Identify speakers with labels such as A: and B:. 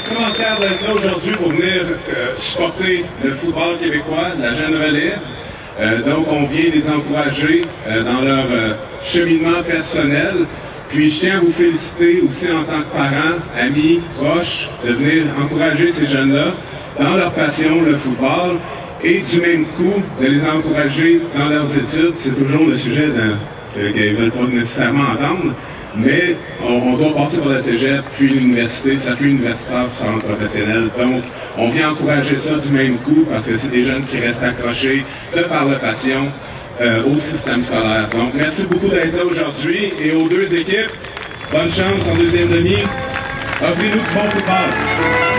A: extrêmement fier d'être là aujourd'hui pour venir supporter le football québécois, la jeune relève. Donc, on vient les encourager dans leur cheminement personnel. Puis, je tiens à vous féliciter aussi en tant que parents, amis, proches, de venir encourager ces jeunes-là dans leur passion, le football, et du même coup, de les encourager dans leurs études. C'est toujours le sujet qu'ils ne veulent pas nécessairement entendre, mais on doit passer par la cégep, puis l'université, circuit universitaire, puis centre professionnel. Donc, on vient encourager ça du même coup, parce que c'est des jeunes qui restent accrochés de par leur passion au système scolaire. Donc, merci beaucoup d'être là aujourd'hui, et aux deux équipes, bonne chance en deuxième demi. Offrez-nous du bon football.